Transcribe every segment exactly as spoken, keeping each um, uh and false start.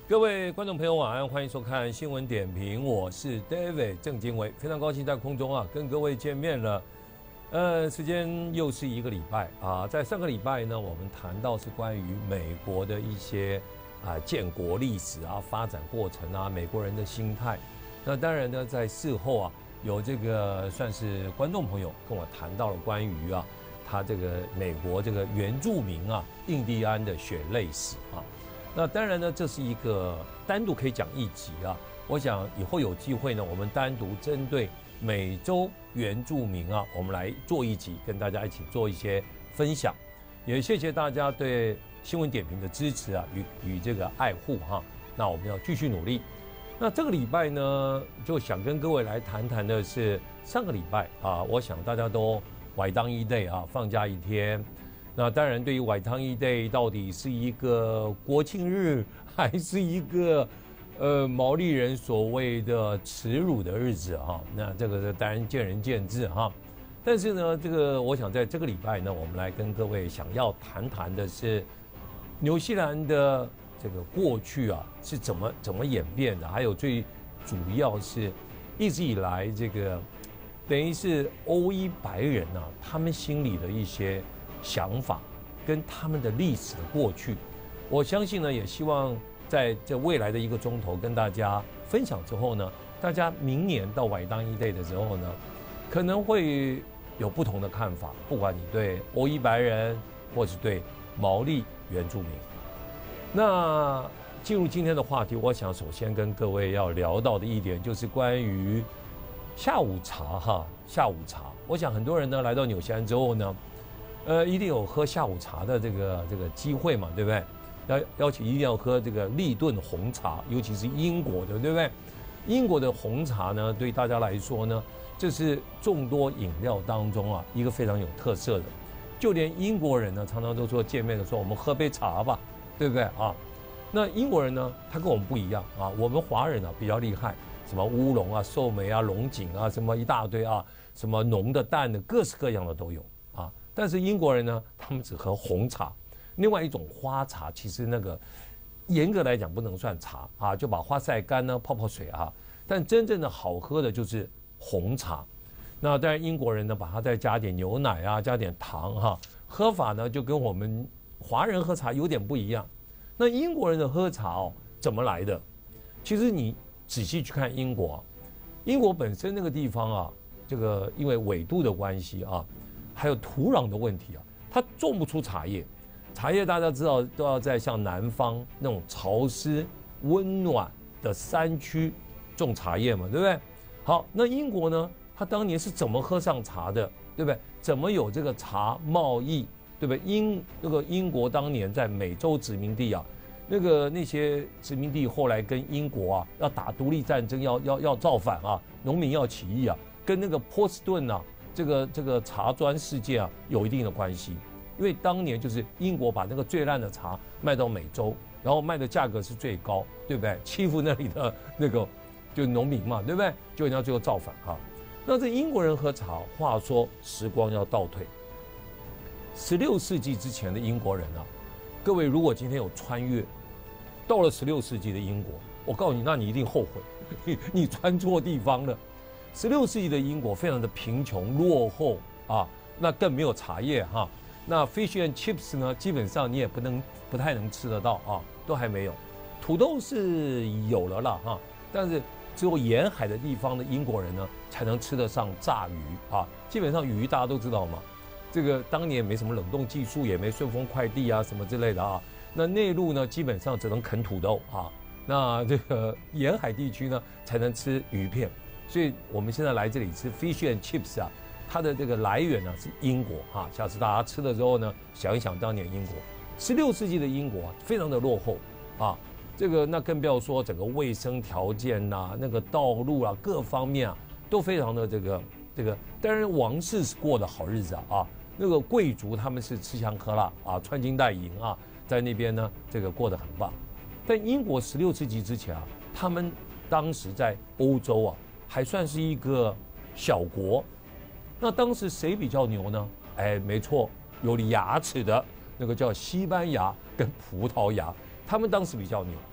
各位观众朋友晚安，欢迎收看新闻点评，我是 David 郑经纬，非常高兴在空中啊跟各位见面了。呃，时间又是一个礼拜啊，在上个礼拜呢，我们谈到是关于美国的一些啊建国历史啊、发展过程啊、美国人的心态。那当然呢，在事后啊，有这个算是观众朋友跟我谈到了关于啊，他这个美国这个原住民啊，印第安的血泪史啊。那当然呢，这是一个单独可以讲一集啊。我想以后有机会呢，我们单独针对美洲原住民啊，我们来做一集，跟大家一起做一些分享。也谢谢大家对新闻点评的支持啊，与与这个爱护哈。那我们要继续努力。那这个礼拜呢，就想跟各位来谈谈的是上个礼拜啊，我想大家都外当一 day 啊，放假一天。那当然，对于外汤一 day 到底是一个国庆日，还是一个呃毛利人所谓的耻辱的日子哈？那这个当然见仁见智哈。但是呢，这个我想在这个礼拜呢，我们来跟各位想要谈谈的是纽西兰的这个过去啊是怎么怎么演变的，还有最主要是一直以来这个等于是欧裔白人啊，他们心里的一些想法跟他们的历史的过去，我相信呢，也希望在这未来的一个钟头跟大家分享之后呢，大家明年到外当一 day 的时候呢，可能会有不同的看法，不管你对欧裔白人或是对毛利原住民。那进入今天的话题，我想首先跟各位要聊到的一点就是关于下午茶哈，下午茶。我想很多人呢来到纽西兰之后呢，呃，一定有喝下午茶的这个这个机会嘛，对不对？要要求一定要喝这个立顿红茶，尤其是英国的，对不对？英国的红茶呢，对大家来说呢，这是众多饮料当中啊一个非常有特色的。就连英国人呢，常常都说见面的时候，我们喝杯茶吧，对不对啊？那英国人呢，他跟我们不一样啊，我们华人啊比较厉害，什么乌龙啊、寿眉啊、龙井啊，什么一大堆啊，什么浓的、淡的，各式各样的都有啊。但是英国人呢，他们只喝红茶，另外一种花茶，其实那个严格来讲不能算茶啊，就把花晒干呢，泡泡水啊。但真正的好喝的就是红茶。那当然英国人呢，把它再加点牛奶啊，加点糖哈、啊，喝法呢就跟我们华人喝茶有点不一样。那英国人的喝茶哦，怎么来的？其实你仔细去看英国，英国本身那个地方啊，这个因为纬度的关系啊。还有土壤的问题啊，它种不出茶叶。茶叶大家知道都要在像南方那种潮湿、温暖的山区种茶叶嘛，对不对？好，那英国呢，它当年是怎么喝上茶的，对不对？怎么有这个茶贸易，对不对？英那个英国当年在美洲殖民地啊，那个那些殖民地后来跟英国啊要打独立战争，要要要造反啊，农民要起义啊，跟那个波士顿啊。这个这个茶砖事件啊，有一定的关系，因为当年就是英国把那个最烂的茶卖到美洲，然后卖的价格是最高，对不对？欺负那里的那个就农民嘛，对不对？就人家最后造反啊。那这英国人喝茶，话说时光要倒退，十六世纪之前的英国人啊，各位如果今天有穿越到了十六世纪的英国，我告诉你，那你一定后悔，你你穿错地方了。十六世纪的英国非常的贫穷落后啊，那更没有茶叶哈。那 fish and chips 呢，基本上你也不能不太能吃得到啊，都还没有。土豆是有了啦哈，但是只有沿海的地方的英国人呢，才能吃得上炸鱼啊。基本上鱼大家都知道嘛，这个当年也没什么冷冻技术，也没顺丰快递啊什么之类的啊。那内陆呢，基本上只能啃土豆啊。那这个沿海地区呢，才能吃鱼片。所以我们现在来这里吃 fish and chips 啊，它的这个来源呢是英国啊。下次大家吃的时候呢，想一想当年英国，十六世纪的英国、啊、非常的落后啊。这个那更不要说整个卫生条件呐、啊，那个道路啊，各方面啊都非常的这个这个。当然王室是过的好日子啊，啊那个贵族他们是吃香喝辣啊，穿金戴银啊，在那边呢这个过得很棒。但英国十六世纪之前啊，他们当时在欧洲啊。还算是一个小国，那当时谁比较牛呢？哎，没错，有牙齿的那个叫西班牙跟葡萄牙，他们当时比较牛。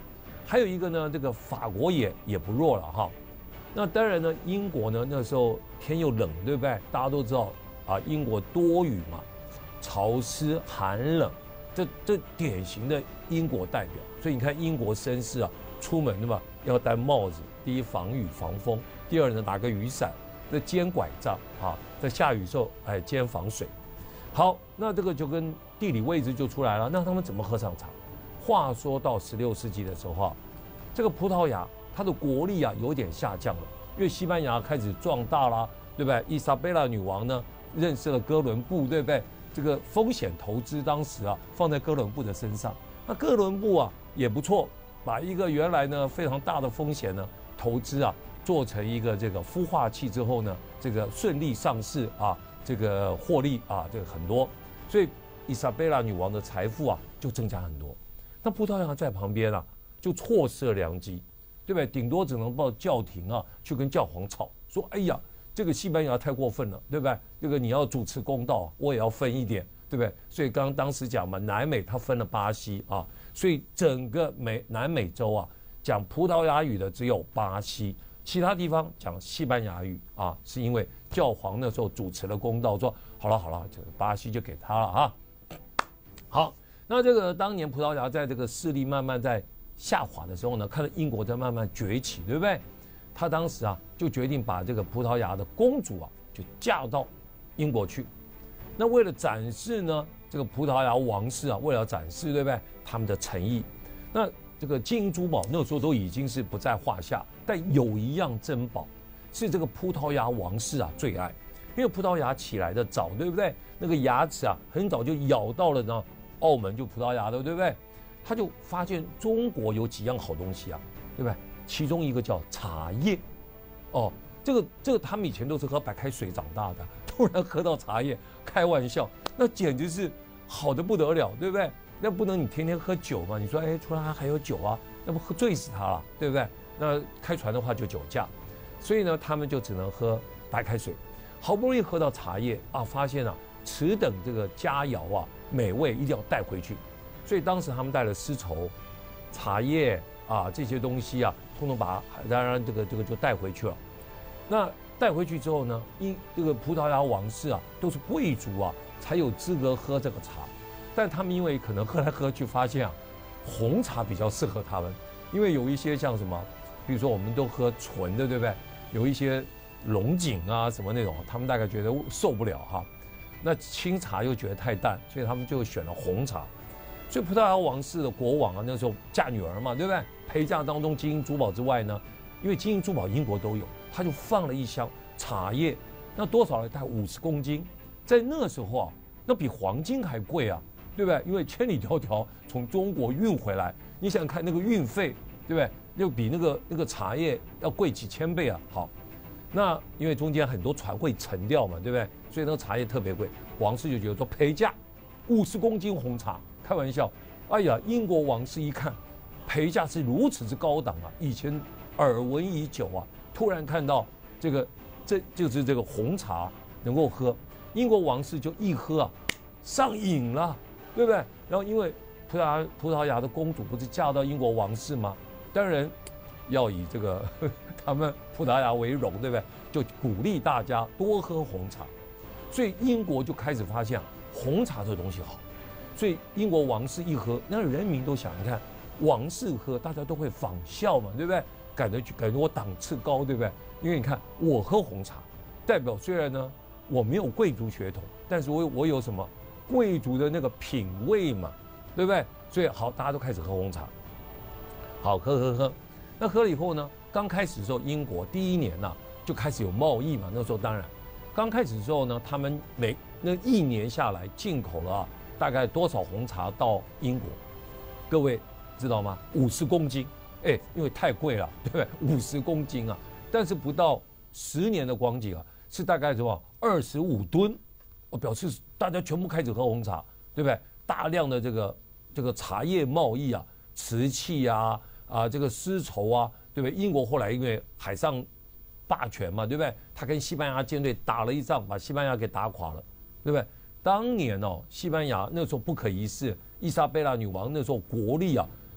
还有一个呢，这个法国也也不弱了哈。那当然呢，英国呢那时候天又冷，对不对？大家都知道啊，英国多雨嘛，潮湿寒冷，这这典型的英国代表。所以你看英国绅士啊，出门对吧，要戴帽子，第一防雨防风，第二呢拿个雨伞，这肩拐杖啊，在下雨时候哎肩防水。好，那这个就跟地理位置就出来了。那他们怎么喝上茶？话说到十六世纪的时候啊，这个葡萄牙它的国力啊有点下降了，因为西班牙开始壮大啦，对不对？伊莎贝拉女王呢认识了哥伦布，对不对？这个风险投资当时啊放在哥伦布的身上，那哥伦布啊也不错，把一个原来呢非常大的风险呢投资啊做成一个这个孵化器之后呢，这个顺利上市啊，这个获利啊这个很多，所以伊莎贝拉女王的财富啊就增加很多。那葡萄牙在旁边啊就错失了良机。对不对？顶多只能报教廷啊，去跟教皇吵，说：“哎呀，这个西班牙太过分了，对不对？这个你要主持公道，我也要分一点，对不对？”所以刚刚当时讲嘛，南美它分了巴西啊，所以整个美南美洲啊，讲葡萄牙语的只有巴西，其他地方讲西班牙语啊，是因为教皇那时候主持了公道，说：“好了好了，这个巴西就给他了啊。”好，那这个当年葡萄牙在这个势力慢慢在下滑的时候呢，看到英国在慢慢崛起，对不对？他当时啊就决定把这个葡萄牙的公主啊就嫁到英国去。那为了展示呢，这个葡萄牙王室啊，为了展示对不对他们的诚意，那这个金银珠宝那时候都已经是不在话下，但有一样珍宝是这个葡萄牙王室啊最爱，因为葡萄牙起来的早，对不对？那个牙齿啊很早就咬到了呢澳门，就葡萄牙的，对不对？他就发现中国有几样好东西啊，对不对？其中一个叫茶叶，哦，这个这个他们以前都是喝白开水长大的，突然喝到茶叶，开玩笑，那简直是好的不得了，对不对？那不能你天天喝酒嘛？你说哎，除了他还有酒啊，那不喝醉死他了，对不对？那开船的话就酒驾，所以呢，他们就只能喝白开水。好不容易喝到茶叶啊，发现啊，此等这个佳肴啊，美味一定要带回去。所以当时他们带了丝绸、茶叶啊这些东西啊，通通把当然这个这个就带回去了。那带回去之后呢，因这个葡萄牙王室啊都是贵族啊，才有资格喝这个茶。但他们因为可能喝来喝去发现啊，红茶比较适合他们，因为有一些像什么，比如说我们都喝纯的，对不对？有一些龙井啊什么那种，他们大概觉得受不了哈。那清茶又觉得太淡，所以他们就选了红茶。所以葡萄牙王室的国王啊，那时候嫁女儿嘛，对不对？陪嫁当中金银珠宝之外呢，因为金银珠宝英国都有，他就放了一箱茶叶，那多少呢？大概五十公斤，在那时候啊，那比黄金还贵啊，对不对？因为千里迢迢从中国运回来，你想想看那个运费，对不对？就比那个那个茶叶要贵几千倍啊。好，那因为中间很多船会沉掉嘛，对不对？所以那个茶叶特别贵，王室就觉得说陪嫁五十公斤红茶。开玩笑，哎呀，英国王室一看，陪嫁是如此之高档啊，以前耳闻已久啊，突然看到这个，这就是这个红茶能够喝，英国王室就一喝啊，上瘾了，对不对？然后因为葡萄牙葡萄牙的公主不是嫁到英国王室吗？当然要以这个呵他们葡萄牙为荣，对不对？就鼓励大家多喝红茶，所以英国就开始发现、啊、红茶这东西好。所以英国王室一喝，那人民都想，你看王室喝，大家都会仿效嘛，对不对？感觉感觉我档次高，对不对？因为你看我喝红茶，代表虽然呢我没有贵族血统，但是我我有什么贵族的那个品味嘛，对不对？所以好，大家都开始喝红茶，好喝喝喝。那喝了以后呢，刚开始的时候，英国第一年呐、啊、就开始有贸易嘛，那时候当然刚开始的时候呢，他们每那一年下来进口了、啊。大概多少红茶到英国？各位知道吗？五十公斤，哎，因为太贵了，对不对？五十公斤啊！但是不到十年的光景啊，是大概什么二十五吨，我表示大家全部开始喝红茶，对不对？大量的这个这个茶叶贸易啊，瓷器啊啊这个丝绸啊，对不对？英国后来因为海上霸权嘛，对不对？他跟西班牙舰队打了一仗，把西班牙给打垮了，对不对？当年哦，西班牙那时候不可一世，伊莎贝拉女王那时候国力啊，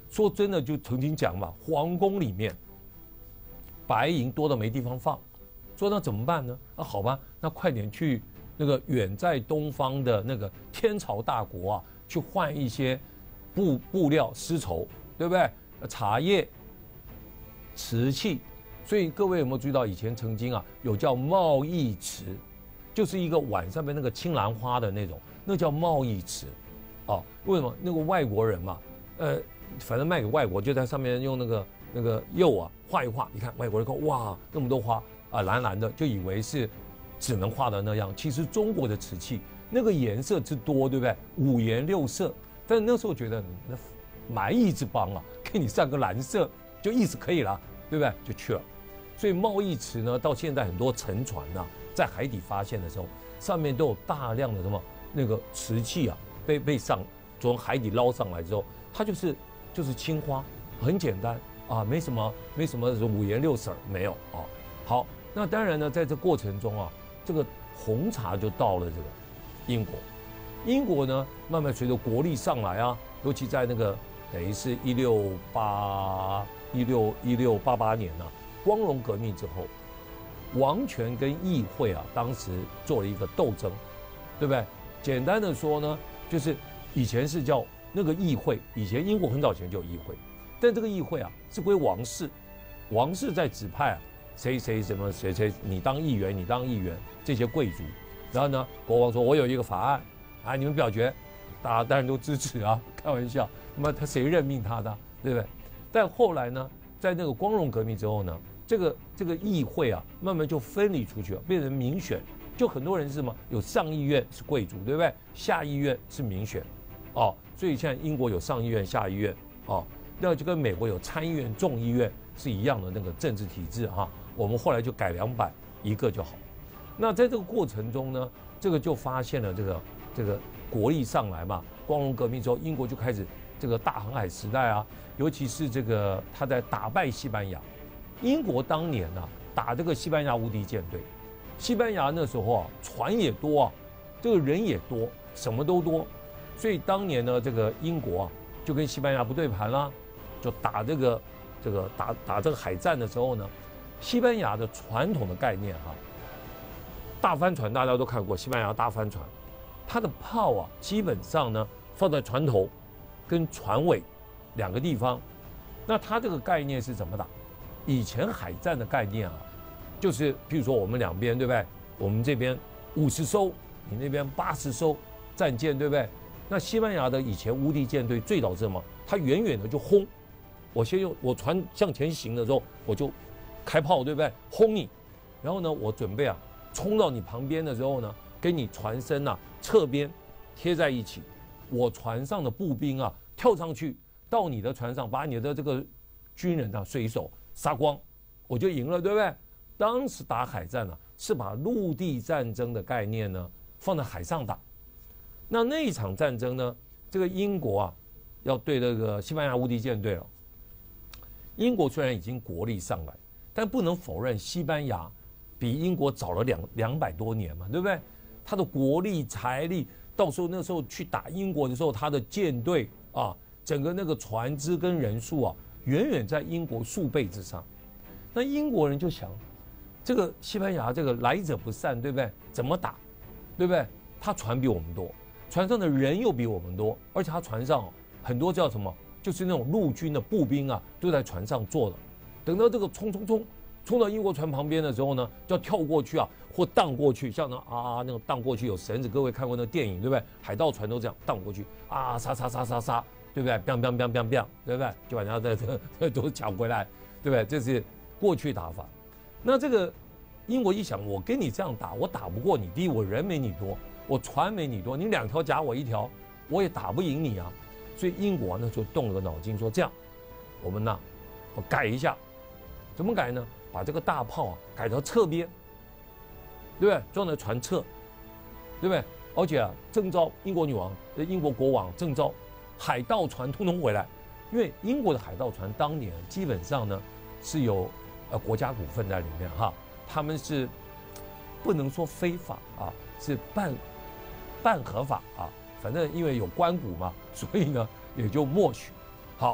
说真的，就曾经讲嘛，皇宫里面白银多的没地方放，说那怎么办呢？啊，好吧，那快点去那个远在东方的那个天朝大国啊，去换一些布布料、丝绸，对不对？茶叶、瓷器。所以各位有没有注意到，以前曾经啊有叫贸易池，就是一个碗上面那个青兰花的那种，那叫贸易池。哦，为什么？那个外国人嘛，呃，反正卖给外国，就在上面用那个那个釉啊画一画，你看外国人看哇那么多花啊蓝蓝的，就以为是只能画的那样。其实中国的瓷器那个颜色之多，对不对？五颜六色。但是那时候觉得那蛮夷之邦啊，给你上个蓝色就意思可以了，对不对？就去了。所以贸易池呢，到现在很多沉船呐、啊，在海底发现的时候，上面都有大量的什么那个瓷器啊，被被上从海底捞上来之后，它就是就是青花，很简单啊，没什么没什么五颜六色没有啊。好，那当然呢，在这过程中啊，这个红茶就到了这个英国，英国呢慢慢随着国力上来啊，尤其在那个等于是一六八一六一六八八年啊。光荣革命之后，王权跟议会啊，当时做了一个斗争，对不对？简单的说呢，就是以前是叫那个议会，以前英国很早前就有议会，但这个议会啊是归王室，王室在指派啊谁谁什么谁谁，你当议员，你当议员，这些贵族，然后呢，国王说我有一个法案啊，你们表决，大家当然都支持啊，开玩笑，那么他谁任命他的，对不对？但后来呢，在那个光荣革命之后呢？这个这个议会啊，慢慢就分离出去了，变成民选。就很多人是什么？有上议院是贵族，对不对？下议院是民选，哦，所以现在英国有上议院、下议院，哦，那就跟美国有参议院、众议院是一样的那个政治体制哈、啊。我们后来就改良版一个就好。那在这个过程中呢，这个就发现了这个这个国力上来嘛。光荣革命之后，英国就开始这个大航海时代啊，尤其是这个他在打败西班牙。英国当年啊打这个西班牙无敌舰队，西班牙那时候啊船也多啊，这个人也多，什么都多，所以当年呢这个英国啊就跟西班牙不对盘啦，就打这个这个打打这个海战的时候呢，西班牙的传统的概念哈、啊，大帆船大家都看过，西班牙大帆船，它的炮啊基本上呢放在船头跟船尾两个地方，那它这个概念是怎么打？以前海战的概念啊，就是譬如说我们两边对不对？我们这边五十艘，你那边八十艘战舰对不对？那西班牙的以前无敌舰队最早是什么？它远远的就轰，我先用我船向前行的时候，我就开炮对不对？轰你，然后呢，我准备啊冲到你旁边的时候呢，跟你船身啊侧边贴在一起，我船上的步兵啊跳上去到你的船上，把你的这个军人啊水手杀光，我就赢了，对不对？当时打海战啊，是把陆地战争的概念呢放在海上打。那那一场战争呢，这个英国啊要对这个西班牙无敌舰队了。英国虽然已经国力上来，但不能否认西班牙比英国早了两两百多年嘛，对不对？他的国力、财力，到时候那时候去打英国的时候，他的舰队啊，整个那个船只跟人数啊。远远在英国数倍之上，那英国人就想，这个西班牙这个来者不善，对不对？怎么打，对不对？他船比我们多，船上的人又比我们多，而且他船上很多叫什么，就是那种陆军的步兵啊，都在船上坐的。等到这个冲冲冲冲到英国船旁边的时候呢，就要跳过去啊，或荡过去，像那啊那种荡过去有绳子，各位看过那个电影对不对？海盗船都这样荡过去啊，杀杀杀杀杀。对不对 ？biang biang biang biang biang， 对不对？就把人家的这都抢回来，对不对？这是过去打法。那这个英国一想，我跟你这样打，我打不过你。第一，我人没你多，我船没你多，你两条夹我一条，我也打不赢你啊。所以英国呢就动了个脑筋，说这样，我们呢，我改一下，怎么改呢？把这个大炮啊改到侧边，对不对？装在船侧，对不对？而且啊，征召英国女王、英国国王征召。海盗船通通回来，因为英国的海盗船当年基本上呢是有呃国家股份在里面哈，他们是不能说非法啊，是半半合法啊，反正因为有关股嘛，所以呢也就默许。好，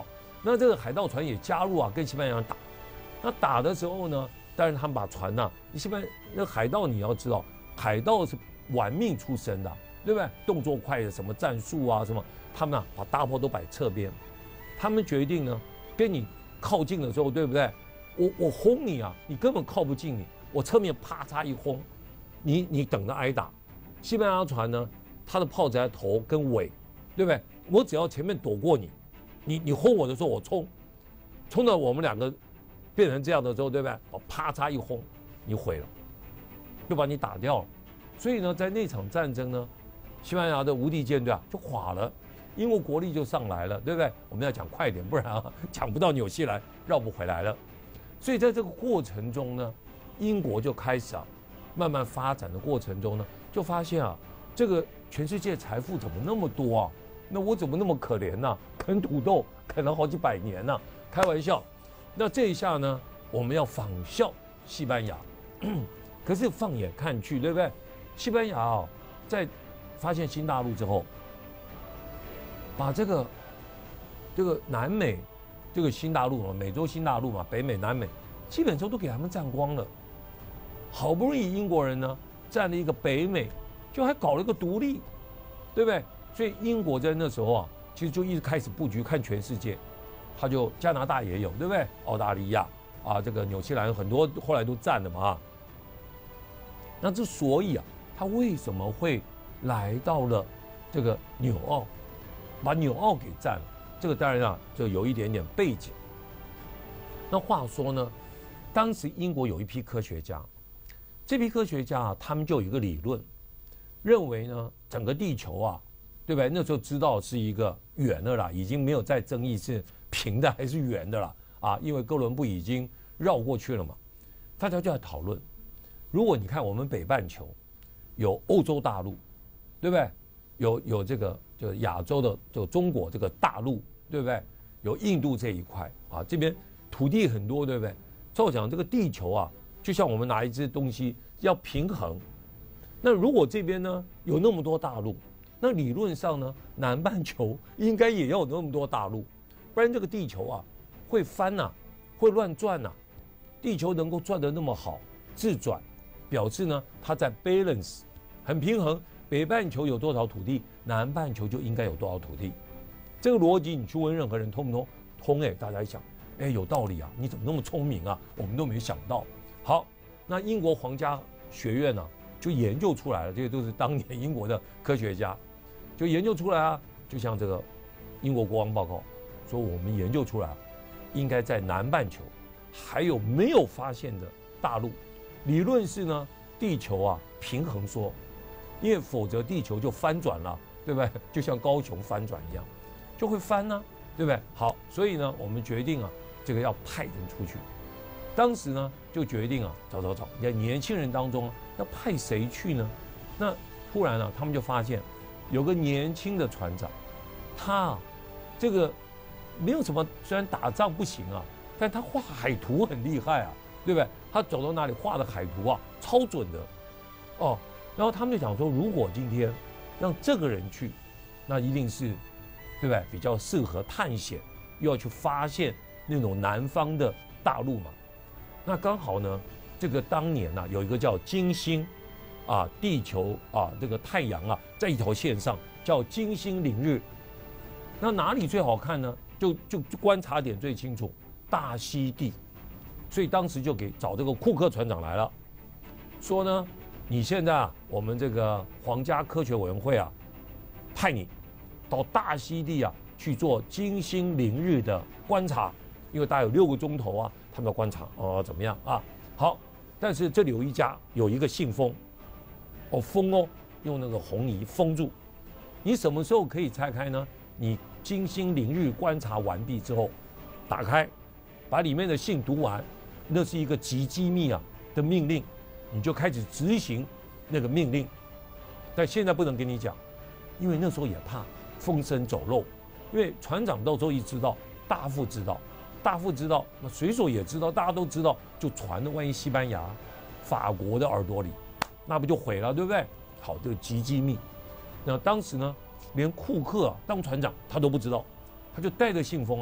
那这个海盗船也加入啊，跟西班牙人打。那打的时候呢，当然他们把船呐、啊，西班那海盗你要知道，海盗是玩命出身的，对不对？动作快的什么战术啊什么，他们啊把大炮都摆侧边，他们决定呢，跟你靠近的时候，对不对？我我轰你啊，你根本靠不近你，我侧面啪嚓一轰，你你等着挨打。西班牙船呢，它的炮只在头跟尾，对不对？我只要前面躲过你，你你轰我的时候我冲，冲到我们两个变成这样的时候，对不对？我啪嚓一轰，你毁了，就把你打掉了。所以呢，在那场战争呢，西班牙的无敌舰队啊就垮了，英国国力就上来了，对不对？我们要讲快一点，不然啊讲不到纽西兰，绕不回来了。所以在这个过程中呢，英国就开始啊慢慢发展的过程中呢，就发现啊，这个全世界财富怎么那么多啊？那我怎么那么可怜呢、啊？啃土豆啃了好几百年呢、啊？开玩笑。那这一下呢，我们要仿效西班牙，可是放眼看去，对不对？西班牙啊，在发现新大陆之后，把这个这个南美这个新大陆嘛，美洲新大陆嘛，北美、南美，基本上都给他们占光了。好不容易英国人呢占了一个北美，就还搞了一个独立，对不对？所以英国在那时候啊，其实就一直开始布局看全世界。他就加拿大也有，对不对？澳大利亚啊，这个纽西兰很多后来都占了嘛。那之所以啊，他为什么会来到了这个纽澳，把纽澳给占了？这个当然啊，就有一点点背景。那话说呢，当时英国有一批科学家，这批科学家啊，他们就有一个理论，认为呢，整个地球啊，对不对？那时候知道是一个圆的啦，已经没有再争议是平的还是圆的了啊，因为哥伦布已经绕过去了嘛。大家就在讨论，如果你看我们北半球有欧洲大陆，对不对？有有这个就亚洲的就中国这个大陆，对不对？有印度这一块啊，这边土地很多，对不对？照讲这个地球啊，就像我们拿一只东西要平衡。那如果这边呢有那么多大陆，那理论上呢，南半球应该也要有那么多大陆。不然这个地球啊会翻呐、啊，会乱转呐、啊。地球能够转得那么好，自转，表示呢它在 balance 很平衡。北半球有多少土地，南半球就应该有多少土地。这个逻辑你去问任何人通不通？通哎，大家一想，哎有道理啊，你怎么那么聪明啊？我们都没想到。好，那英国皇家学院呢、啊、就研究出来了，这些都是当年英国的科学家就研究出来啊，就像这个英国国王报告。说我们研究出来，应该在南半球还有没有发现的大陆。理论是呢，地球啊平衡说，因为否则地球就翻转了，对不对？就像高雄翻转一样，就会翻呢、啊，对不对？好，所以呢，我们决定啊，这个要派人出去。当时呢，就决定啊，找找找，在年轻人当中、啊、要派谁去呢？那突然啊，他们就发现有个年轻的船长，他啊，这个。没有什么，虽然打仗不行啊，但他画海图很厉害啊，对不对？他走到哪里画的海图啊，超准的，哦。然后他们就想说，如果今天让这个人去，那一定是，对不对？比较适合探险，又要去发现那种南方的大陆嘛。那刚好呢，这个当年呢、啊，有一个叫金星，啊，地球啊，这个太阳啊，在一条线上，叫金星凌日。那哪里最好看呢？就就观察点最清楚，大溪地，所以当时就给找这个库克船长来了，说呢，你现在啊，我们这个皇家科学委员会啊，派你到大溪地啊去做金星凌日的观察，因为大概有六个钟头啊，他们要观察哦怎么样啊？好，但是这里有一家有一个信封，哦封哦，用那个红泥封住，你什么时候可以拆开呢？你金星凌日观察完毕之后，打开，把里面的信读完，那是一个极机密啊的命令，你就开始执行那个命令。但现在不能跟你讲，因为那时候也怕风声走漏，因为船长到时候一知道，大副知道，大副知道，那水手也知道，大家都知道，就传到万一西班牙、法国的耳朵里，那不就毁了，对不对？好，这个极机密。那当时呢？连库克啊当船长他都不知道，他就带着信封啊，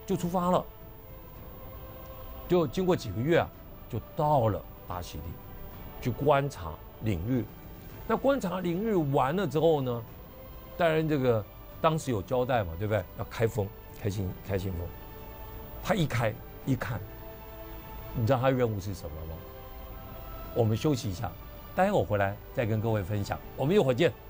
就出发了。就经过几个月啊，就到了大溪地，去观察领日。那观察领日完了之后呢，当然这个当时有交代嘛，对不对？要开风，开心开心风。他一开一看，你知道他任务是什么吗？我们休息一下，待会儿回来再跟各位分享。我们一会儿见。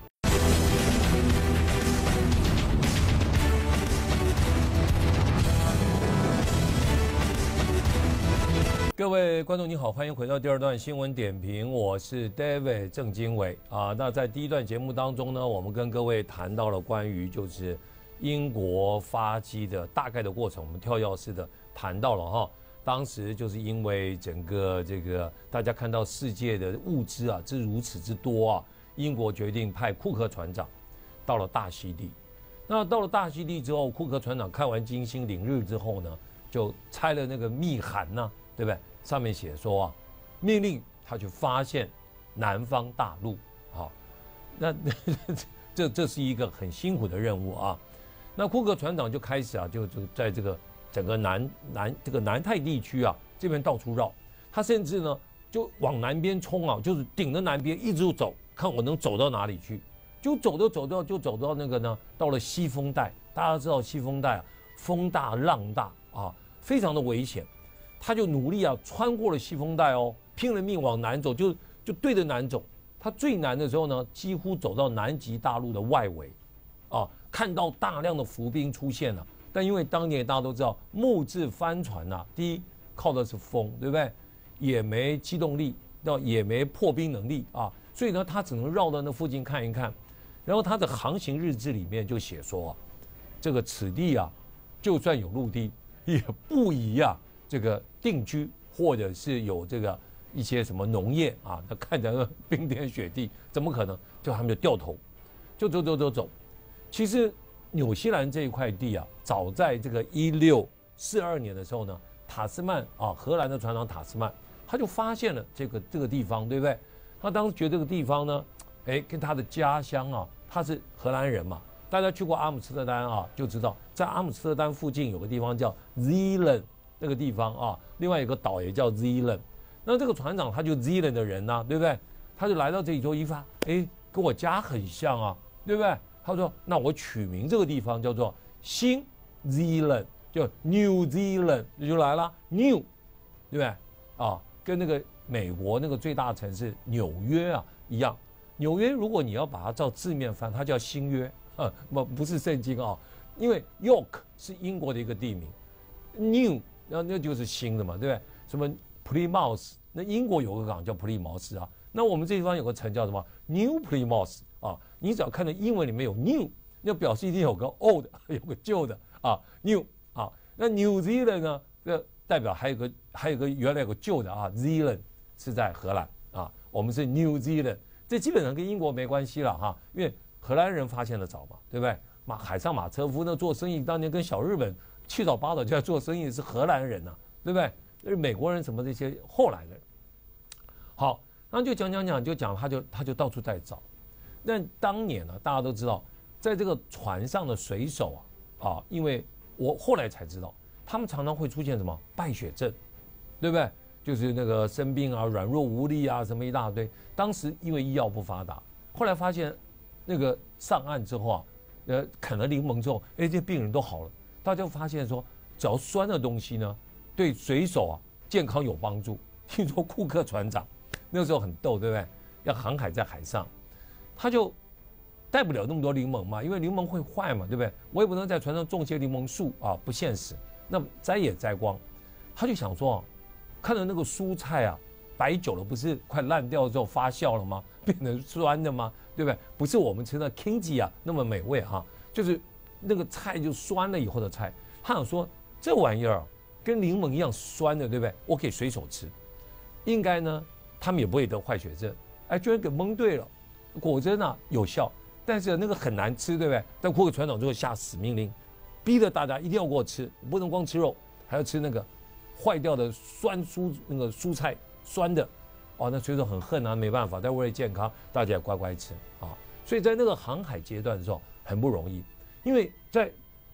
各位观众你好，欢迎回到第二段新闻点评，我是 David 郑经纬啊。那在第一段节目当中呢，我们跟各位谈到了关于就是英国发迹的大概的过程，我们跳跃式的谈到了哈。当时就是因为整个这个大家看到世界的物资啊是如此之多啊，英国决定派库克船长到了大溪地。那到了大溪地之后，库克船长看完金星领日之后呢，就拆了那个密函呐、啊，对不对？上面写说啊，命令他去发现南方大陆啊，那这这是一个很辛苦的任务啊。那库克船长就开始啊，就就在这个整个南南这个南太地区啊这边到处绕，他甚至呢就往南边冲啊，就是顶着南边一直走，看我能走到哪里去。就走着走到就走到那个呢，到了西风带，大家知道西风带啊，风大浪大啊，非常的危险。他就努力啊，穿过了西风带哦，拼了命往南走，就就对着南走。他最难的时候呢，几乎走到南极大陆的外围，啊，看到大量的伏兵出现了。但因为当年大家都知道，木质帆船呐、啊，第一靠的是风，对不对？也没机动力，到也没破冰能力啊，所以呢，他只能绕到那附近看一看。然后他的航行日志里面就写说啊，这个此地啊，就算有陆地，也不宜啊。这个定居，或者是有这个一些什么农业啊，那看着冰天雪地，怎么可能？就他们就掉头，就走走走走。其实纽西兰这一块地啊，早在这个一六四二年的时候呢，塔斯曼啊，荷兰的船长塔斯曼，他就发现了这个这个地方，对不对？他当时觉得这个地方呢，哎，跟他的家乡啊，他是荷兰人嘛，大家去过阿姆斯特丹啊，就知道在阿姆斯特丹附近有个地方叫 Zeeland。那个地方啊，另外有个岛也叫 Zeeland， 那这个船长他就 Zeeland 的人呐、啊，对不对？他就来到这里之后一发，哎，跟我家很像啊，对不对？他说，那我取名这个地方叫做新 Zealand， 叫 New Zealand， 这就来了 New， 对不对？啊，跟那个美国那个最大城市纽约啊一样。纽约如果你要把它照字面翻，它叫新约，啊，不不是圣经啊，因为 York 是英国的一个地名 ，New。那那就是新的嘛，对不对？什么 Plymouth， 那英国有个港叫普利茅斯啊。那我们这地方有个城叫什么 New Plymouth 啊？你只要看到英文里面有 New， 那表示一定有个 Old， 有个旧的啊 New 啊。那 New Zealand 呢？这代表还有个还有个原来有个旧的啊 Zealand 是在荷兰啊，我们是 New Zealand， 这基本上跟英国没关系了哈，因为荷兰人发现的早嘛，对不对？马海上马车夫那做生意当年跟小日本。七早八早就在做生意是荷兰人呐、啊，对不对？是美国人什么这些后来的。好，然后就讲讲讲就讲，他就他就到处在找。那当年呢、啊，大家都知道，在这个船上的水手啊啊，因为我后来才知道，他们常常会出现什么败血症，对不对？就是那个生病啊、软弱无力啊，什么一大堆。当时因为医药不发达，后来发现那个上岸之后啊，呃，啃了柠檬之后，哎，这病人都好了。大家发现说，只要酸的东西呢，对水手啊健康有帮助。听说库克船长那个时候很逗，对不对？要航海在海上，他就带不了那么多柠檬嘛，因为柠檬会坏嘛，对不对？我也不能在船上种些柠檬树啊，不现实。那摘也摘光，他就想说，看到那个蔬菜啊，摆久了不是快烂掉之后发酵了吗？变成酸的吗？对不对？不是我们吃的 Kimchi 啊那么美味哈，就是。那个菜就酸了以后的菜，他想说这玩意儿跟柠檬一样酸的，对不对？我可以随手吃，应该呢，他们也不会得坏血症。哎，居然给蒙对了，果真啊有效，但是那个很难吃，对不对？但库克船长最后下死命令，逼着大家一定要给我吃，不能光吃肉，还要吃那个坏掉的酸蔬那个蔬菜酸的，哦，那水手很恨啊，没办法，但为了健康，大家也乖乖吃啊。所以在那个航海阶段的时候很不容易。因为在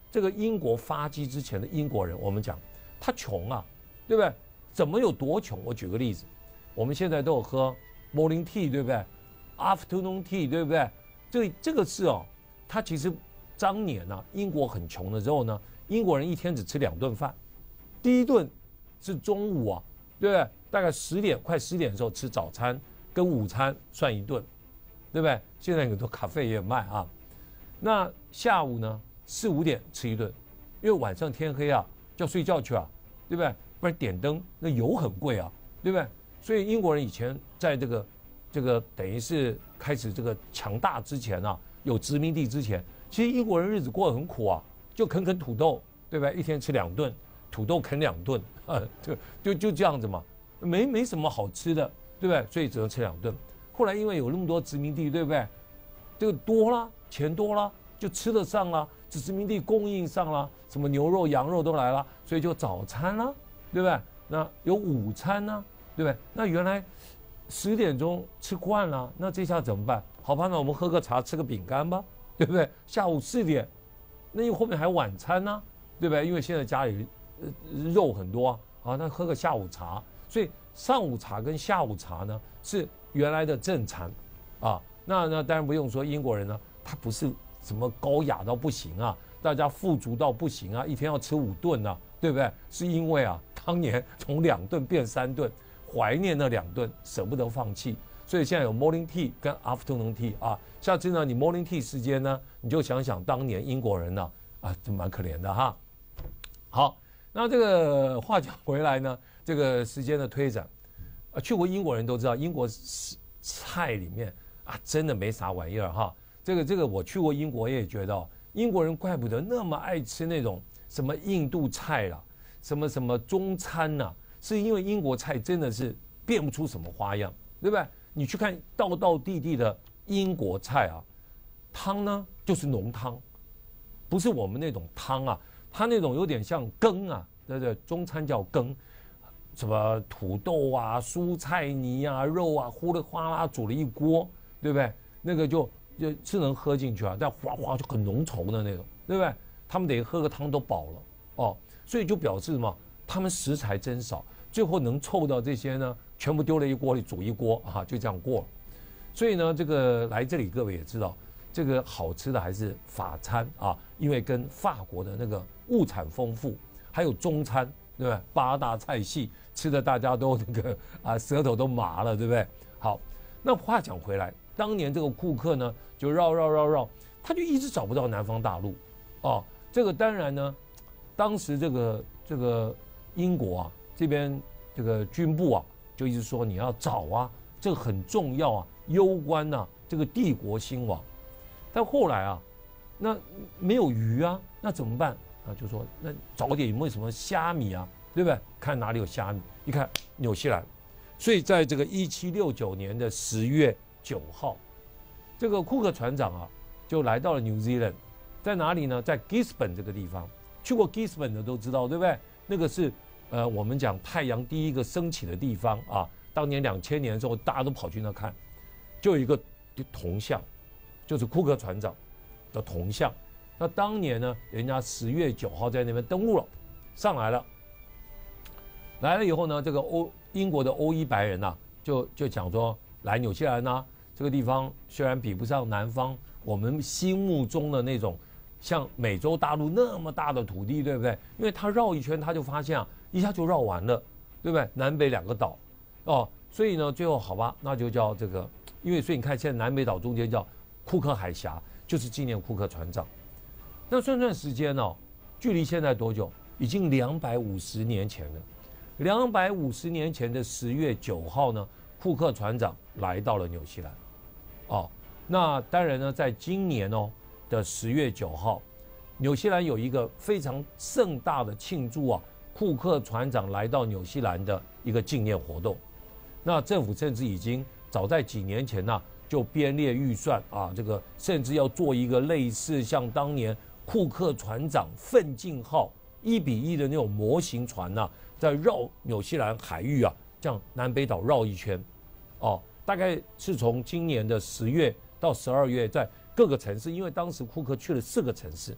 这个英国发迹之前的英国人，我们讲他穷啊，对不对？怎么有多穷？我举个例子，我们现在都有喝 morning tea， 对不对 ？afternoon tea， 对不对？这这个是哦，他其实当年啊，英国很穷的时候呢，英国人一天只吃两顿饭，第一顿是中午啊，对不对？大概十点快十点的时候吃早餐，跟午餐算一顿，对不对？现在很多咖啡也有卖啊。那下午呢，四五点吃一顿，因为晚上天黑啊，就要睡觉去啊，对不对？不然点灯那油很贵啊，对不对？所以英国人以前在这个这个等于是开始这个强大之前啊，有殖民地之前，其实英国人日子过得很苦啊，就啃啃土豆，对不对？一天吃两顿，土豆啃两顿，呃，就就就这样子嘛，没没什么好吃的，对不对？所以只能吃两顿。后来因为有那么多殖民地，对不对？这个多啦，钱多啦，就吃得上啦，殖民地供应上啦，什么牛肉、羊肉都来了，所以就早餐啦，对不对？那有午餐呢，对不对？那原来十点钟吃惯了，那这下怎么办？好吧，那我们喝个茶，吃个饼干吧，对不对？下午四点，那因为后面还有晚餐呢，对不对？因为现在家里肉很多啊，啊，那喝个下午茶，所以上午茶跟下午茶呢是原来的正餐，啊，那那当然不用说英国人呢，他不是什么高雅到不行啊，大家富足到不行啊，一天要吃五顿啊，对不对？是因为啊，当年从两顿变三顿，怀念那两顿，舍不得放弃，所以现在有 morning tea 跟 afternoon tea 啊。下次呢，你 morning tea 时间呢，你就想想当年英国人呢，啊，就蛮可怜的哈。好，那这个话讲回来呢，这个时间的推展，啊，去过英国人都知道，英国菜里面啊，真的没啥玩意儿哈。这个这个我去过英国也觉得，英国人怪不得那么爱吃那种什么印度菜啦，什么什么中餐呐、啊，是因为英国菜真的是变不出什么花样，对不对？你去看道道地地的英国菜啊，汤呢就是浓汤，不是我们那种汤啊，它那种有点像羹啊，对不对？中餐叫羹，什么土豆啊、蔬菜泥啊、肉啊，呼啦哗啦煮了一锅，对不对？那个就就是能喝进去啊，但哗哗就很浓稠的那种，对不对？他们得喝个汤都饱了哦，所以就表示嘛，他们食材真少，最后能凑到这些呢，全部丢了一锅里煮一锅啊，就这样过了。所以呢，这个来这里各位也知道，这个好吃的还是法餐啊，因为跟法国的那个物产丰富，还有中餐，对不对？八大菜系吃的大家都那个啊舌头都麻了，对不对？好，那话讲回来，当年这个库克呢，就绕绕绕绕，他就一直找不到南方大陆，哦，这个当然呢，当时这个这个英国啊这边这个军部啊，就一直说你要找啊，这个很重要啊，攸关呐、啊、这个帝国兴亡。但后来啊，那没有鱼啊，那怎么办啊？就说那找点有没有什么虾米啊，对不对？看哪里有虾米，一看纽西兰，所以在这个一七六九年的十月九号，这个库克船长啊就来到了 New Zealand， 在哪里呢？在 Gisborne 这个地方，去过 Gisborne 的都知道，对不对？那个是呃我们讲太阳第一个升起的地方啊。当年两千年的时候，大家都跑去那看，就有一个铜像，就是库克船长的铜像。那当年呢，人家十月九号在那边登陆了，上来了，来了以后呢，这个欧英国的欧裔白人呐、啊，就就讲说，来纽西兰呐、啊，这个地方虽然比不上南方我们心目中的那种像美洲大陆那么大的土地，对不对？因为他绕一圈，他就发现啊，一下就绕完了，对不对？南北两个岛。哦，所以呢，最后好吧，那就叫这个，因为所以你看，现在南北岛中间叫库克海峡，就是纪念库克船长。那算算时间哦，距离现在多久？已经两百五十年前了。两百五十年前的十月九号呢，库克船长来到了纽西兰。哦，那当然呢，在今年哦的十月九号，纽西兰有一个非常盛大的庆祝啊，库克船长来到纽西兰的一个纪念活动。那政府甚至已经早在几年前呢、啊，就编列预算啊，这个甚至要做一个类似像当年库克船长奋进号一比一的那种模型船呐、啊，在绕纽西兰海域啊，这样南北岛绕一圈，哦，大概是从今年的十月到十二月，在各个城市，因为当时库克去了四个城市，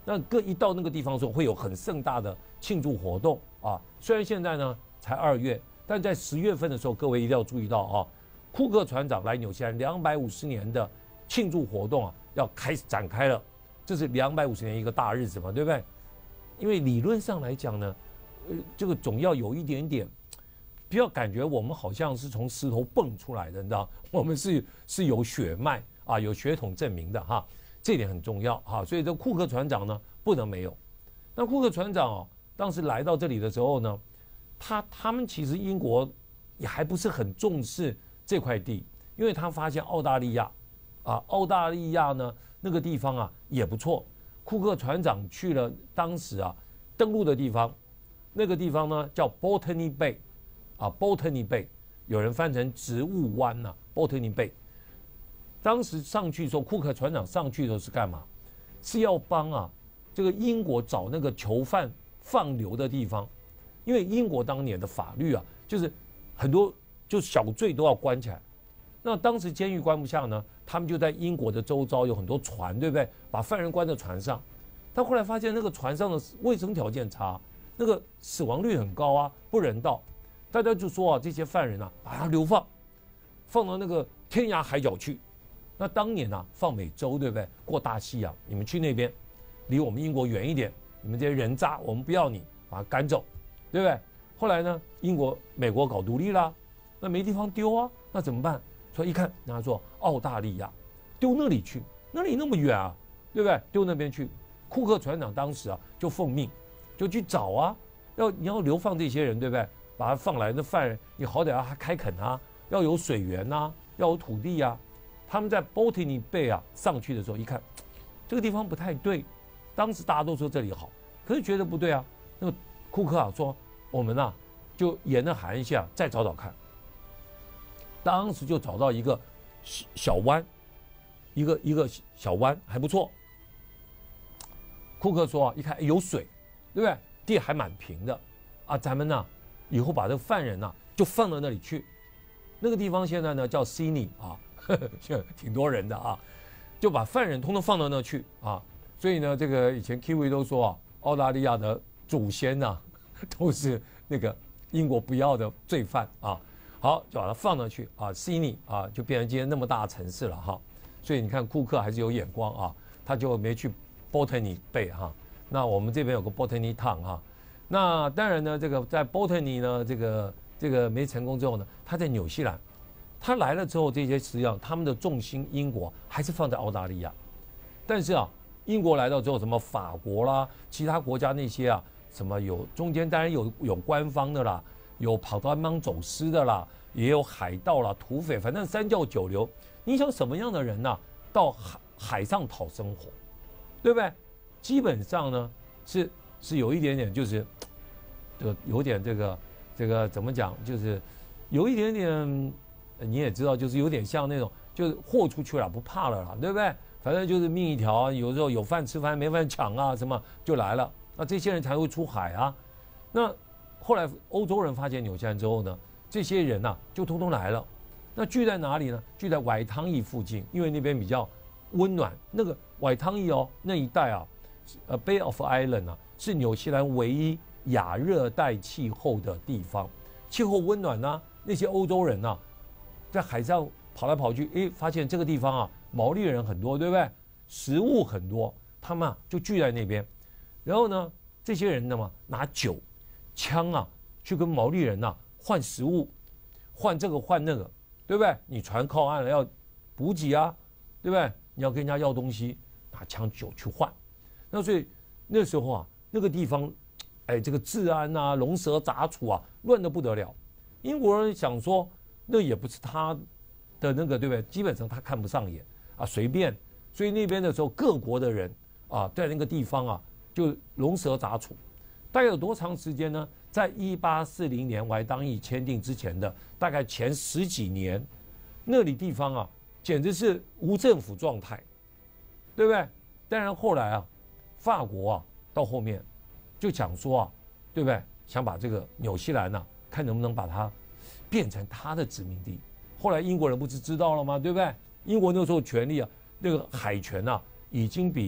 那各一到那个地方的时候，会有很盛大的庆祝活动啊。虽然现在呢才二月，但在十月份的时候，各位一定要注意到啊，库克船长来纽西兰两百五十年的庆祝活动啊，要开始展开了。这是两百五十年一个大日子嘛，对不对？因为理论上来讲呢，呃，这个总要有一点点，不要感觉我们好像是从石头蹦出来的，你知道，我们是是有血脉啊，有血统证明的哈。这点很重要哈，所以这库克船长呢不能没有。那库克船长哦，当时来到这里的时候呢，他他们其实英国也还不是很重视这块地，因为他发现澳大利亚啊，澳大利亚呢那个地方啊也不错。库克船长去了当时啊登陆的地方，那个地方呢叫 Botany Bay 啊 ，Botany Bay 有人翻成植物湾呐、啊、，Botany Bay。当时上去的时候，库克船长上去的时候是干嘛？是要帮啊这个英国找那个囚犯放流的地方，因为英国当年的法律啊，就是很多就小罪都要关起来。那当时监狱关不下呢，他们就在英国的周遭有很多船，对不对？把犯人关在船上。但后来发现那个船上的卫生条件差，那个死亡率很高啊，不人道。大家就说啊，这些犯人啊，把他流放，放到那个天涯海角去。那当年啊，放美洲对不对？过大西洋，你们去那边，离我们英国远一点，你们这些人渣，我们不要你，把他赶走，对不对？后来呢，英国、美国搞独立啦，那没地方丢啊，那怎么办？所以一看，人家说澳大利亚，丢那里去，那里那么远啊，对不对？丢那边去。库克船长当时啊，就奉命，就去找啊，要你要流放这些人，对不对？把他放来的犯人，你好歹要开垦啊，要有水源啊，要有土地啊。他们在 Botany Bay 啊上去的时候，一看这个地方不太对，当时大家都说这里好，可是觉得不对啊。那个库克啊说，我们啊就沿着海岸线再找找看。当时就找到一个小湾，一个一个小湾还不错。库克说啊，一看有水，对不对？地还蛮平的啊，咱们呢以后把这个犯人呢就放到那里去。那个地方现在呢叫 Sydney 啊。挺多人的啊，就把犯人通通放到那去啊，所以呢，这个以前 Kiwi 都说啊，澳大利亚的祖先呐、啊，都是那个英国不要的罪犯啊。好，就把它放上去啊，悉尼啊，就变成今天那么大的城市了哈。所以你看，库克还是有眼光啊，他就没去 Botany Bay 哈。那我们这边有个 Botany Town 哈。那当然呢，这个在 Botany 呢，这个这个没成功之后呢，他在纽西兰。他来了之后，这些实际上他们的重心英国还是放在澳大利亚，但是啊，英国来到之后，什么法国啦，其他国家那些啊，什么有中间当然有有官方的啦，有跑到安邦走私的啦，也有海盗啦、土匪，反正三教九流。你想什么样的人呐、啊，到海海上讨生活，对不对？基本上呢是是有一点点就是，就有点这个这个怎么讲，就是有一点点。你也知道，就是有点像那种，就是豁出去了，不怕了啦，对不对？反正就是命一条，有时候有饭吃饭，没饭抢啊，什么就来了。那这些人才会出海啊。那后来欧洲人发现纽西兰之后呢，这些人呐、啊、就通通来了。那聚在哪里呢？聚在外汤邑附近，因为那边比较温暖。那个外汤邑哦，那一带啊，呃 Bay of Island 啊，是纽西兰唯一亚热带气候的地方，气候温暖呐、啊。那些欧洲人呐、啊。在海上跑来跑去，诶，发现这个地方啊，毛利人很多，对不对？食物很多，他们啊就聚在那边。然后呢，这些人呢嘛，拿酒、枪啊，去跟毛利人呐、啊、换食物，换这个换那个，对不对？你船靠岸了要补给啊，对不对？你要跟人家要东西，拿枪酒去换。那所以那时候啊，那个地方，哎，这个治安啊，龙蛇杂处啊，乱得不得了。英国人想说。那也不是他的那个，对不对？基本上他看不上眼啊，随便。所以那边的时候，各国的人啊，在那个地方啊，就龙蛇杂处。大概有多长时间呢？在一八四零年外当议签订之前的大概前十几年，那里地方啊，简直是无政府状态，对不对？当然后来啊，法国啊，到后面就讲说啊，对不对？想把这个纽西兰啊，看能不能把它。变成他的殖民地，后来英国人不是知道了吗？对不对？英国那时候权力啊，那个海权啊，已经比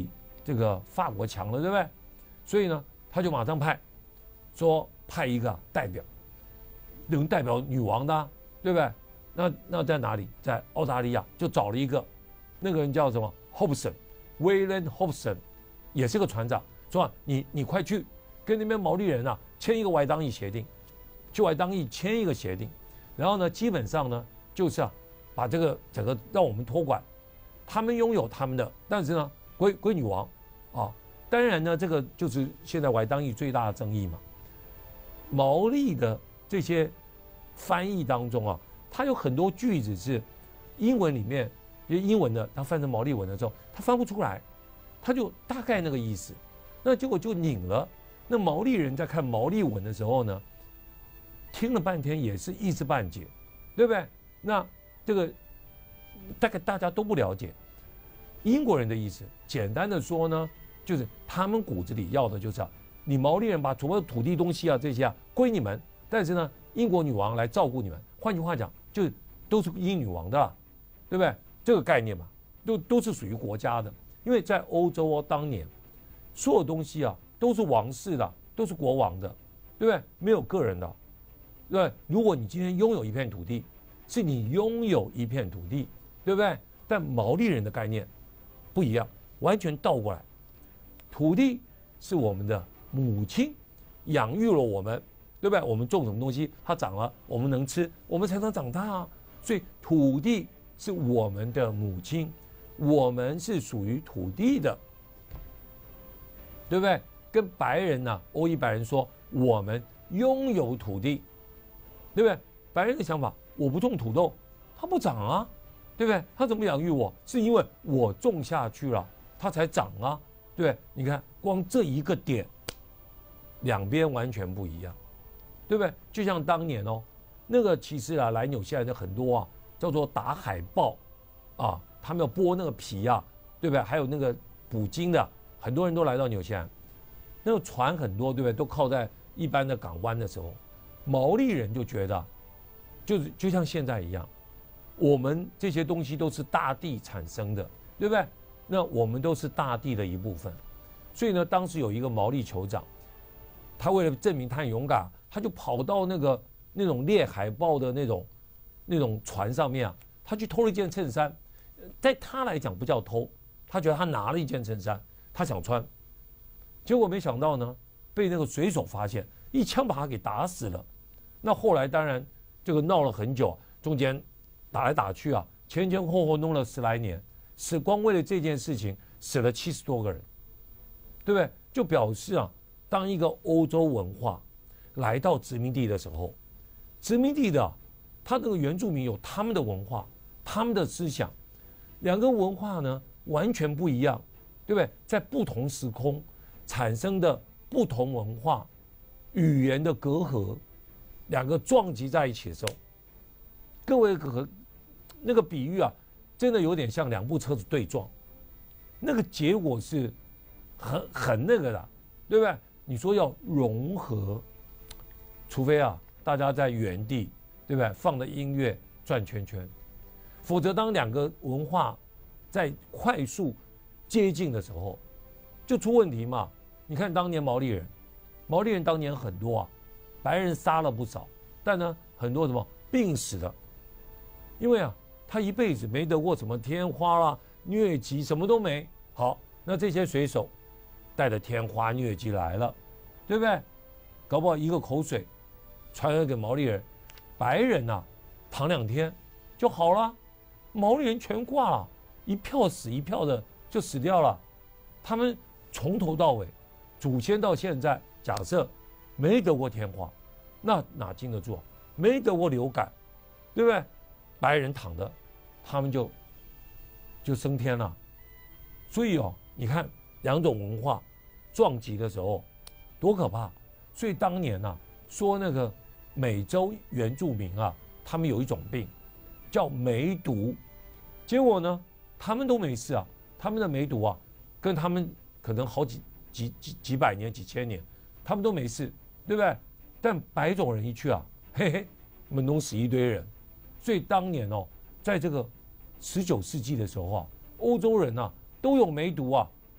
这个法国强了，对不对？所以呢，他就马上派，说派一个代表，能代表女王的、啊，对不对？那那在哪里？在澳大利亚就找了一个，那个人叫什么 Hobson，William Hobson， 也是个船长，说、啊、你你快去跟那边毛利人啊签一个外当役协定，去外当役签一个协定，然后呢，基本上呢就是啊，把这个整个让我们托管，他们拥有他们的，但是呢归归女王啊。当然呢，这个就是现在外当役最大的争议嘛。毛利的这些翻译当中啊，它有很多句子是英文里面，因为英文的它翻成毛利文的时候，它翻不出来，它就大概那个意思，那结果就拧了。那毛利人在看毛利文的时候呢，听了半天也是一知半解，对不对？那这个大概大家都不了解英国人的意思。简单的说呢，就是他们骨子里要的就是啊，你毛利人把所有土地东西啊这些啊归你们，但是呢，英国女王来照顾你们。换句话讲，就是都是英女王的、啊，对不对？这个概念嘛，都都是属于国家的。因为在欧洲哦，当年所有东西啊都是王室的，都是国王的，对不对？没有个人的，对不对？如果你今天拥有一片土地，是你拥有一片土地，对不对？但毛利人的概念不一样，完全倒过来。土地是我们的母亲，养育了我们，对不对？我们种什么东西，它长了，我们能吃，我们才能长大啊。所以土地是我们的母亲，我们是属于土地的，对不对？跟白人呐、啊，欧裔白人说，我们拥有土地，对不对？白人的想法，我不种土豆，它不长啊，对不对？它怎么养育我？是因为我种下去了，它才长啊。对，你看光这一个点，两边完全不一样，对不对？就像当年哦，那个其实啊，来纽西兰的很多啊，叫做打海豹，啊，他们要剥那个皮啊，对不对？还有那个捕鲸的，很多人都来到纽西兰，那个船很多，对不对？都靠在一般的港湾的时候，毛利人就觉得，就是就像现在一样，我们这些东西都是大地产生的，对不对？那我们都是大地的一部分，所以呢，当时有一个毛利酋长，他为了证明他很勇敢，他就跑到那个那种猎海豹的那种那种船上面啊，他去偷了一件衬衫，在他来讲不叫偷，他觉得他拿了一件衬衫，他想穿，结果没想到呢，被那个水手发现，一枪把他给打死了。那后来当然这个闹了很久，中间打来打去啊，前前后后弄了十来年。死光为了这件事情死了七十多个人，对不对？就表示啊，当一个欧洲文化来到殖民地的时候，殖民地的、啊、他这个原住民有他们的文化，他们的思想，两个文化呢完全不一样，对不对？在不同时空产生的不同文化、语言的隔阂，两个撞击在一起的时候，各位可那个比喻啊。真的有点像两部车子对撞，那个结果是很很那个的，对不对？你说要融合，除非啊大家在原地，对不对？放的音乐转圈圈，否则当两个文化在快速接近的时候，就出问题嘛。你看当年毛利人，毛利人当年很多啊，白人杀了不少，但呢很多什么病死的，因为啊。他一辈子没得过什么天花啦、疟疾，什么都没。好，那这些水手带着天花、疟疾来了，对不对？搞不好一个口水传染给毛利人，白人呐、啊，躺两天就好了，毛利人全挂了，一票死一票的就死掉了。他们从头到尾，祖先到现在，假设没得过天花，那哪经得住啊？没得过流感，对不对？白人躺的，他们就就升天了。所以哦，你看两种文化撞击的时候多可怕！所以当年啊，说那个美洲原住民啊，他们有一种病叫梅毒，结果呢，他们都没事啊，他们的梅毒啊，跟他们可能好几几几几百年、几千年，他们都没事，对不对？但白种人一去啊，嘿嘿，门东死一堆人。所以当年哦，在这个十九世纪的时候啊，欧洲人啊都有梅毒啊，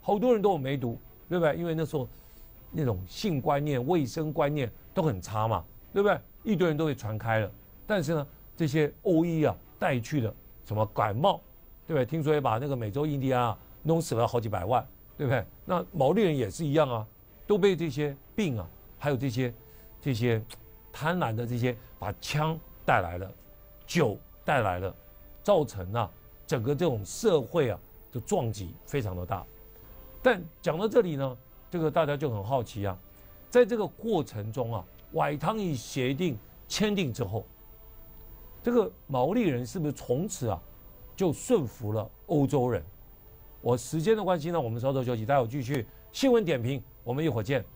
好多人都有梅毒，对不对？因为那时候那种性观念、卫生观念都很差嘛，对不对？一堆人都会传开了。但是呢，这些欧医啊带去的什么感冒，对不对？听说也把那个美洲印第安啊弄死了好几百万，对不对？那毛利人也是一样啊，都被这些病啊，还有这些这些贪婪的这些把枪带来了，酒带来了，造成啊整个这种社会啊的撞击非常的大。但讲到这里呢，这个大家就很好奇啊，在这个过程中啊，歪汤议协定签订之后，这个毛利人是不是从此啊就顺服了欧洲人？我时间的关系呢，我们稍作休息，待会儿继续新闻点评，我们一会儿见。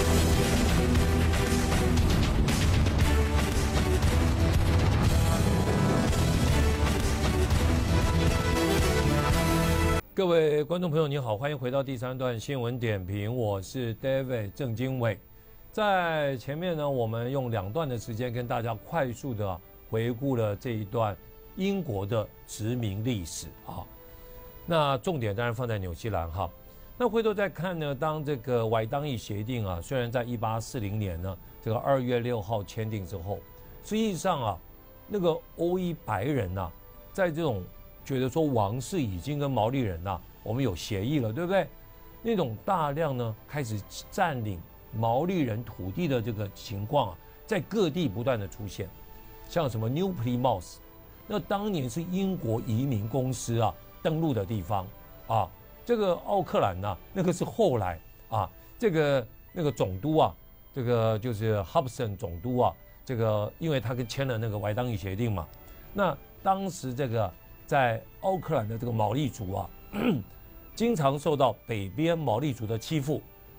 各位观众朋友，你好，欢迎回到第三段新闻点评，我是 David 郑经纬。在前面呢，我们用两段的时间跟大家快速的回顾了这一段英国的殖民历史啊。那重点当然放在纽西兰哈。那回头再看呢，当这个歪当议协定啊，虽然在一八四零年呢，这个二月六号签订之后，实际上啊，那个欧裔白人呐、啊，在这种觉得说王室已经跟毛利人呐、啊，我们有协议了，对不对？那种大量呢开始占领毛利人土地的这个情况啊，在各地不断的出现，像什么 New Plymouth， 那当年是英国移民公司啊登陆的地方啊，这个奥克兰呐、啊，那个是后来啊，这个那个总督啊，这个就是 Hobson 总督啊，这个因为他跟签了那个歪当议协定嘛，那当时这个在奥克兰的这个毛利族啊，经常受到北边毛利族的欺负。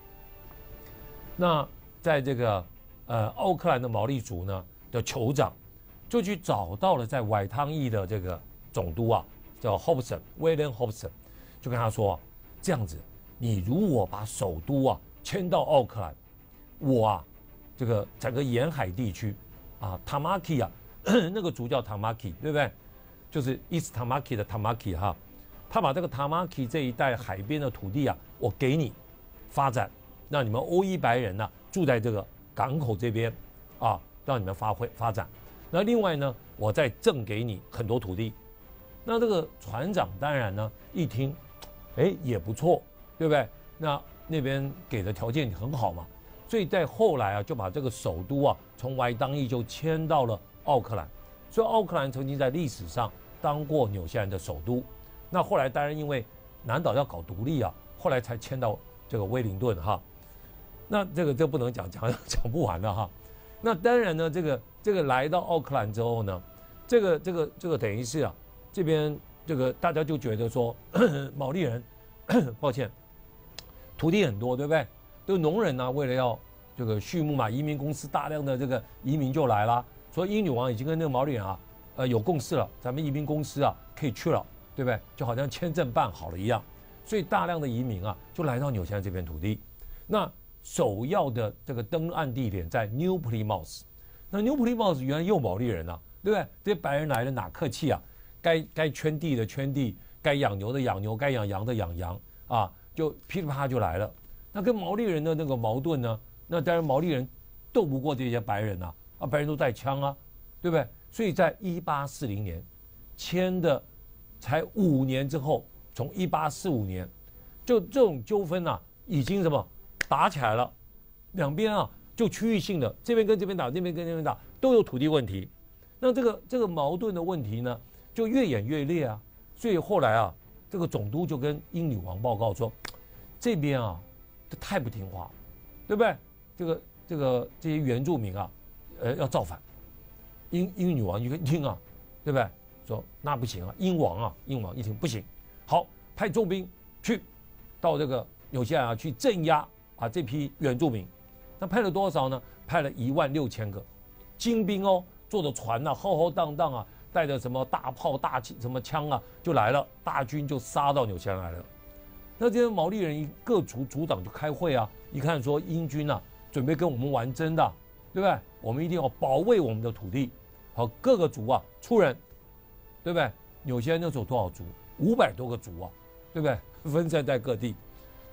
那在这个呃奥克兰的毛利族呢的酋长，就去找到了在歪汤议的这个总督啊，叫 Hobson William Hobson， 就跟他说，这样子，你如果把首都啊迁到奥克兰，我啊这个整个沿海地区啊 Tamaki 啊那个族叫 Tamaki， 对不对？就是 East Tamaki 的 Tamaki 哈，他把这个 Tamaki 这一带海边的土地啊，我给你发展，让你们欧裔白人呢、啊、住在这个港口这边啊，让你们发挥发展。那另外呢，我再赠给你很多土地。那这个船长当然呢一听，哎也不错，对不对？那那边给的条件很好嘛，所以在后来啊就把这个首都啊从歪当议就迁到了奥克兰。所以奥克兰曾经在历史上当过纽西兰的首都，那后来当然因为南岛要搞独立啊，后来才迁到这个威灵顿哈。那这个这不能讲讲讲不完了哈。那当然呢，这个这个来到奥克兰之后呢，这个这个这个等于是啊，这边这个大家就觉得说毛利人，抱歉，土地很多，对不对？这个农人呢、啊，为了要这个畜牧嘛，移民公司大量的这个移民就来了。所以英女王已经跟那个毛利人啊，呃有共识了，咱们移民公司啊可以去了，对不对？就好像签证办好了一样，所以大量的移民啊就来到纽西兰这片土地。那首要的这个登岸地点在 New Plymouth， 那 New Plymouth 原来又有毛利人啊，对不对？这些白人来了哪客气啊？该该圈地的圈地，该养牛的养牛，该养羊的养羊啊，就噼里啪啦就来了。那跟毛利人的那个矛盾呢？那当然毛利人斗不过这些白人啊。啊，白人都带枪啊，对不对？所以在一八四零年签的，才五年之后，从一八四五年，就这种纠纷啊，已经什么打起来了，两边啊就区域性的，这边跟这边打，那边跟那边打，都有土地问题。那这个这个矛盾的问题呢，就越演越烈啊。所以后来啊，这个总督就跟英女王报告说，这边啊，这太不听话，对不对？这个这个这些原住民啊。呃，要造反，英英女王一听啊，对不对？说那不行啊，英王啊，英王一听不行，好，派重兵去到这个纽西兰啊，去镇压啊这批原住民。那派了多少呢？派了一万六千个精兵哦，坐着船呐、啊，浩浩荡荡啊，带着什么大炮、大什么枪啊，就来了，大军就杀到纽西兰来了。那这些毛利人各族族长就开会啊，一看说英军啊，准备跟我们玩真的。对不对？我们一定要保卫我们的土地，好，各个族啊出人，对不对？纽西兰那时候多少族？五百多个族啊，对不对？分散在各地。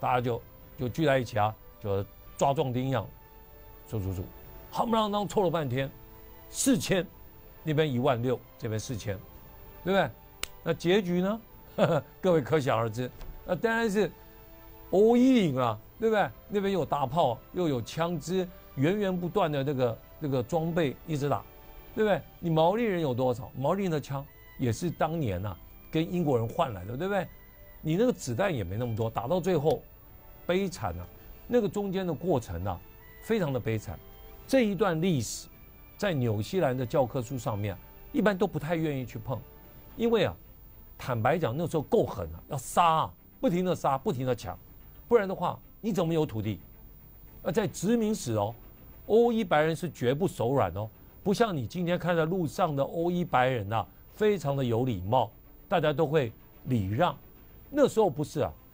大家就就聚在一起啊，就抓壮丁一样，数数数，夯不啷当凑了半天，四千，那边一万六，这边四千，对不对？那结局呢？呵呵各位可想而知，那当然是欧一赢啊，对不对？那边又有大炮，又有枪支，源源不断的这个这个装备一直打，对不对？你毛利人有多少？毛利人的枪也是当年呐、啊、跟英国人换来的，对不对？你那个子弹也没那么多，打到最后悲惨啊，那个中间的过程啊，非常的悲惨。这一段历史在纽西兰的教科书上面、啊、一般都不太愿意去碰，因为啊，坦白讲那时候够狠啊，要杀啊，不停的杀，不停的抢，不然的话你怎么有土地？而在殖民史哦，欧裔白人是绝不手软哦，不像你今天看在路上的欧裔白人啊，非常的有礼貌，大家都会礼让。那时候不是啊，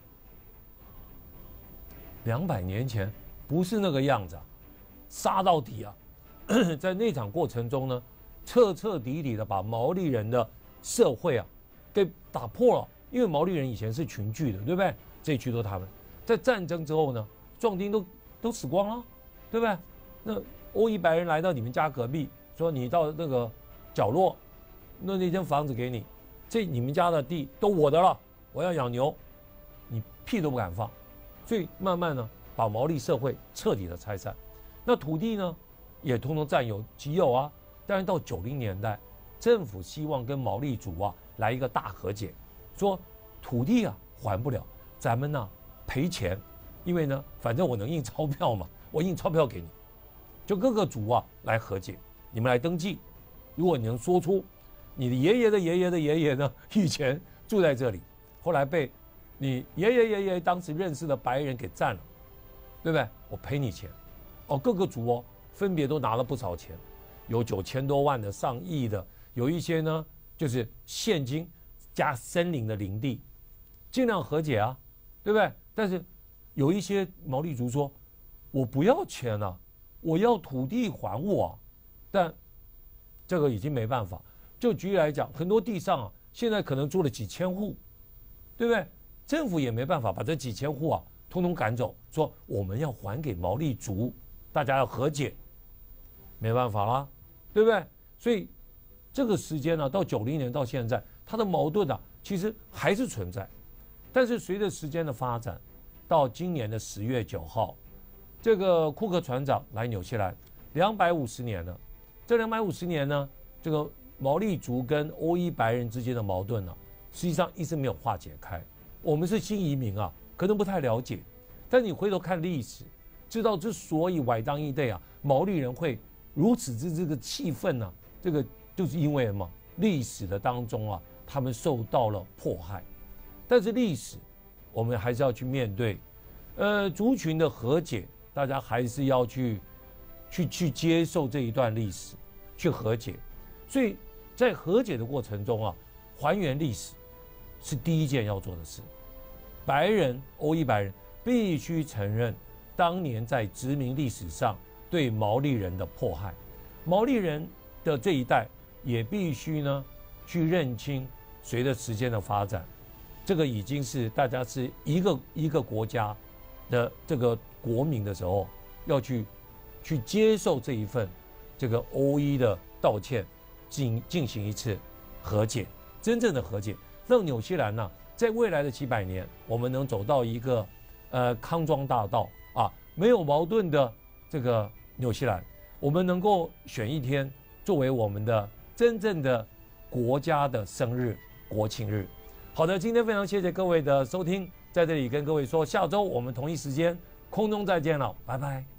两百年前不是那个样子啊，杀到底啊！在那场过程中呢，彻彻底底的把毛利人的社会啊给打破了。因为毛利人以前是群聚的，对不对？这一区都是他们。在战争之后呢，壮丁都都死光了，对不对？那欧裔白人来到你们家隔壁，说你到那个角落，那那间房子给你，这你们家的地都我的了。我要养牛，你屁都不敢放，所以慢慢呢，把毛利社会彻底的拆散，那土地呢，也通通占有己有啊。但是到九零年代，政府希望跟毛利族啊来一个大和解，说土地啊还不了，咱们呢赔钱，因为呢，反正我能印钞票嘛，我印钞票给你，就各个族啊来和解，你们来登记，如果你能说出你的爷爷的爷爷的爷爷呢以前住在这里。后来被你爷爷爷爷当时认识的白人给占了，对不对？我赔你钱，哦，各个族哦分别都拿了不少钱，有九千多万的、上亿的，有一些呢就是现金加森林的林地，尽量和解啊，对不对？但是有一些毛利族说，我不要钱啊，我要土地还我啊，但这个已经没办法。就举例来讲，很多地上啊，现在可能住了几千户。对不对？政府也没办法把这几千户啊通通赶走，说我们要还给毛利族，大家要和解，没办法啦，对不对？所以这个时间呢、啊，到九零年到现在，它的矛盾啊其实还是存在。但是随着时间的发展，到今年的十月九号，这个库克船长来纽西兰两百五十年了。这两百五十年呢，这个毛利族跟欧裔白人之间的矛盾呢、啊。实际上一直没有化解开。我们是新移民啊，可能不太了解，但你回头看历史，知道之所以歪当一对啊，毛利人会如此之这个气愤啊，这个就是因为什么？历史的当中啊，他们受到了迫害。但是历史，我们还是要去面对，呃，族群的和解，大家还是要去去去接受这一段历史，去和解。所以在和解的过程中啊，还原历史。是第一件要做的事。白人、欧裔白人必须承认当年在殖民历史上对毛利人的迫害，毛利人的这一代也必须呢去认清，随着时间的发展，这个已经是大家是一个一个国家的这个国民的时候，要去去接受这一份这个欧裔的道歉，进进行一次和解，真正的和解。让纽西兰呢、啊，在未来的几百年，我们能走到一个呃康庄大道啊，没有矛盾的这个纽西兰，我们能够选一天作为我们的真正的国家的生日国庆日。好的，今天非常谢谢各位的收听，在这里跟各位说，下周我们同一时间空中再见了，拜拜。